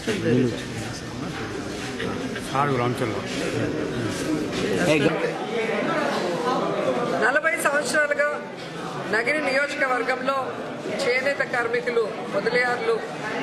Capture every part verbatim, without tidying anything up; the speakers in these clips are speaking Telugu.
నలభై సంవత్సరాలుగా నగిరి నియోజకవర్గంలో చేనేత కార్మికులు మొదలయార్లు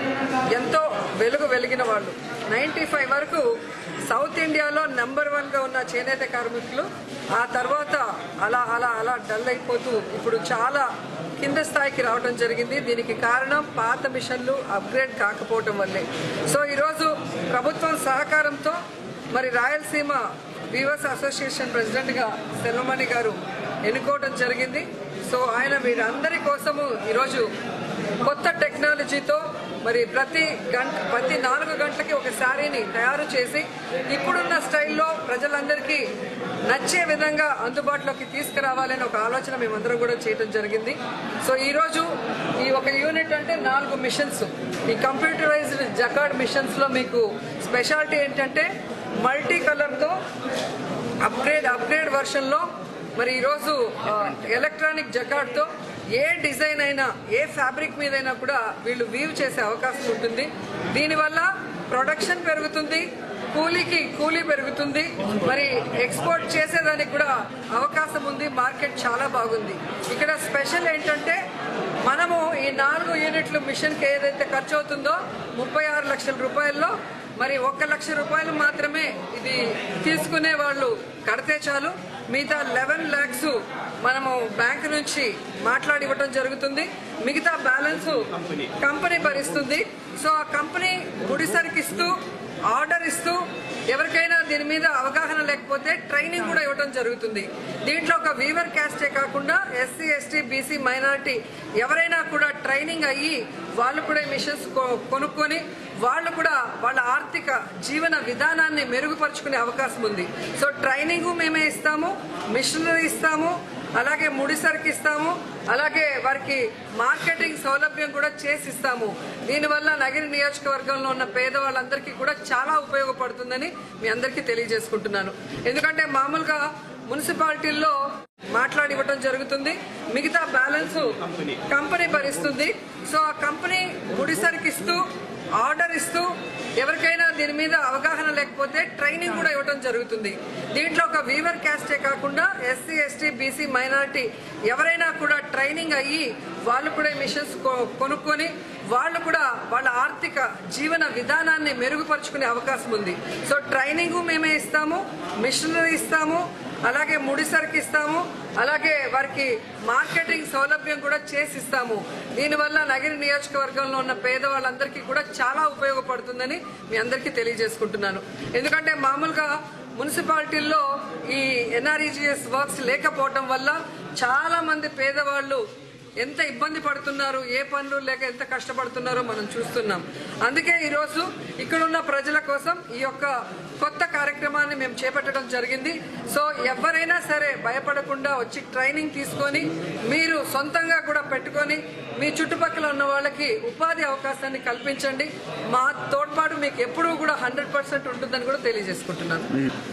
ఎంతో వెలుగు వెలిగిన వాళ్ళు. నైంటీ ఫైవ్ వరకు సౌత్ ఇండియాలో నెంబర్ వన్గా ఉన్న చేనేత కార్మికులు ఆ తర్వాత అలా అలా అలా డల్ అయిపోతూ ఇప్పుడు చాలా కింద స్థాయికి రావడం జరిగింది. దీనికి కారణం పాత మిషన్లు అప్గ్రేడ్ కాకపోవటం వల్లే. సో ఈరోజు ప్రభుత్వం సహకారంతో మరి రాయలసీమ వీవర్స్ అసోసియేషన్ ప్రెసిడెంట్గా సెల్వమణి గారు ఎన్నుకోవడం జరిగింది. సో ఆయన వీరందరి కోసము ఈరోజు కొత్త టెక్నాలజీతో మరి ప్రతి గంట ప్రతి నాలుగు గంటలకి ఒక శారీని తయారు చేసి ఇప్పుడున్న స్టైల్లో ప్రజలందరికీ నచ్చే విధంగా అందుబాటులోకి తీసుకురావాలని ఒక ఆలోచన మేమందరం కూడా చేయడం జరిగింది. సో ఈరోజు ఈ ఒక యూనిట్ అంటే నాలుగు మిషన్స్, ఈ కంప్యూటరైజ్డ్ జకార్డ్ మిషన్స్లో మీకు స్పెషాలిటీ ఏంటంటే మల్టీ కలర్తో అప్గ్రేడ్ అప్గ్రేడ్ వర్షన్లో మరి ఈరోజు ఎలక్ట్రానిక్ జకార్డ్తో ఏ డిజైన్ అయినా ఏ ఫ్యాబ్రిక్ మీదైనా కూడా వీళ్ళు వీవ్ చేసే అవకాశం ఉంటుంది. దీనివల్ల ప్రొడక్షన్ పెరుగుతుంది, కూలీకి కూలీ పెరుగుతుంది, మరి ఎక్స్పోర్ట్ చేసేదానికి కూడా అవకాశం ఉంది. మార్కెట్ చాలా బాగుంది. ఇక్కడ స్పెషల్ ఏంటంటే మనము ఈ నాలుగు యూనిట్లు మిషన్కి ఏదైతే ఖర్చు అవుతుందో ముప్పై ఆరు లక్షల రూపాయల్లో మరి ఒక్క లక్ష రూపాయలు మాత్రమే ఇది తీసుకునే వాళ్ళు కడితే చాలు. మిగతా లెవెన్ ల్యాక్స్ మనము బ్యాంకు నుంచి మాట్లాడి ఇవ్వటం జరుగుతుంది. మిగతా బ్యాలెన్స్ కంపెనీ భరిస్తుంది. సో ఆ కంపెనీ గుడిసరికి ఇస్తూ ఆర్డర్ ఇస్తూ ఎవరికైనా దీని మీద అవగాహన లేకపోతే ట్రైనింగ్ కూడా ఇవ్వడం జరుగుతుంది. దీంట్లో ఒక వీవర్ క్యాస్టే కాకుండా ఎస్సీ ఎస్టీ బీసీ మైనారిటీ ఎవరైనా కూడా ట్రైనింగ్ అయ్యి వాళ్ళు కూడా మిషన్స్ కొనుక్కొని వాళ్ళు కూడా వాళ్ళ ఆర్థిక జీవన విధానాన్ని మెరుగుపరుచుకునే అవకాశం ఉంది. సో ట్రైనింగ్ మేమే ఇస్తాము, మిషనరీ ఇస్తాము, అలాగే ముడిసరికి ఇస్తాము, అలాగే వారికి మార్కెటింగ్ సౌలభ్యం కూడా చేసి ఇస్తాము. దీనివల్ల నగిరి నియోజకవర్గంలో ఉన్న పేదవాళ్ళందరికీ కూడా చాలా ఉపయోగపడుతుందని మీ అందరికీ తెలియజేసుకుంటున్నాను. ఎందుకంటే మామూలుగా మున్సిపాలిటీల్లో మాట్లాడి ఇవ్వటం జరుగుతుంది, మిగతా బ్యాలెన్స్ కంపెనీ భరిస్తుంది. సో ఆ కంపెనీ గుడిసరికి ఇస్తూ ఆర్డర్ ఇస్తూ ఎవరికైనా దీని మీద అవగాహన లేకపోతే ట్రైనింగ్ కూడా ఇవ్వడం జరుగుతుంది. దీంట్లో ఒక వీవర్ క్యాస్టే కాకుండా ఎస్సీ ఎస్టీ బీసీ మైనారిటీ ఎవరైనా కూడా ట్రైనింగ్ అయ్యి వాళ్ళు కూడా మిషన్స్ కొనుక్కొని వాళ్ళు కూడా వాళ్ళ ఆర్థిక జీవన విధానాన్ని మెరుగుపరుచుకునే అవకాశం ఉంది. సో ట్రైనింగ్ మేమే ఇస్తాము, మిషనరీ ఇస్తాము, అలాగే ముడిసరికి ఇస్తాము, అలాగే వారికి మార్కెటింగ్ సౌలభ్యం కూడా చేసి ఇస్తాము. దీనివల్ల నగిరి నియోజకవర్గంలో ఉన్న పేదవాళ్ళందరికీ కూడా చాలా ఉపయోగపడుతుందని మీ అందరికీ తెలియజేసుకుంటున్నాను. ఎందుకంటే మామూలుగా మున్సిపాలిటీల్లో ఈ ఎన్ఆర్ఈజీఎస్ వర్క్స్ లేకపోవటం వల్ల చాలా మంది పేదవాళ్ళు ఎంత ఇబ్బంది పడుతున్నారు, ఏ పనులు లేక ఎంత కష్టపడుతున్నారో మనం చూస్తున్నాం. అందుకే ఈరోజు ఇక్కడున్న ప్రజల కోసం ఈ యొక్క కొత్త కార్యక్రమాన్ని మేము చేపట్టడం జరిగింది. సో ఎవరైనా సరే భయపడకుండా వచ్చి ట్రైనింగ్ తీసుకొని మీరు సొంతంగా కూడా పెట్టుకొని మీ చుట్టుపక్కల ఉన్న వాళ్ళకి ఉపాధి అవకాశాన్ని కల్పించండి. మా తోడ్పాటు మీకు ఎప్పుడూ కూడా హండ్రెడ్ పర్సెంట్ ఉంటుందని కూడా తెలియజేసుకుంటున్నాను.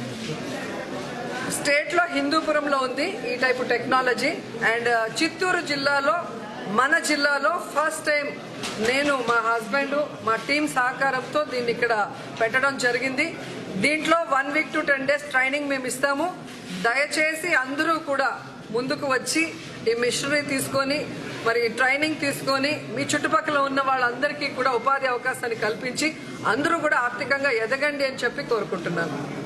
స్టేట్ లో హిందూపురంలో ఉంది ఈ టైపు టెక్నాలజీ. అండ్ చిత్తూరు జిల్లాలో మన జిల్లాలో ఫస్ట్ టైం నేను మా హస్బెండ్ మా టీం సహకారంతో దీన్ని ఇక్కడ పెట్టడం జరిగింది. దీంట్లో one week to ten days training మేము ఇస్తాము. దయచేసి అందరూ కూడా ముందుకు వచ్చి ఈ మిషనరీ తీసుకొని మరి ట్రైనింగ్ తీసుకొని మీ చుట్టుపక్కల ఉన్న వాళ్ళందరికీ కూడా ఉపాధి అవకాశాన్ని కల్పించి అందరూ కూడా ఆర్థికంగా ఎదగండి అని చెప్పి కోరుకుంటున్నాను.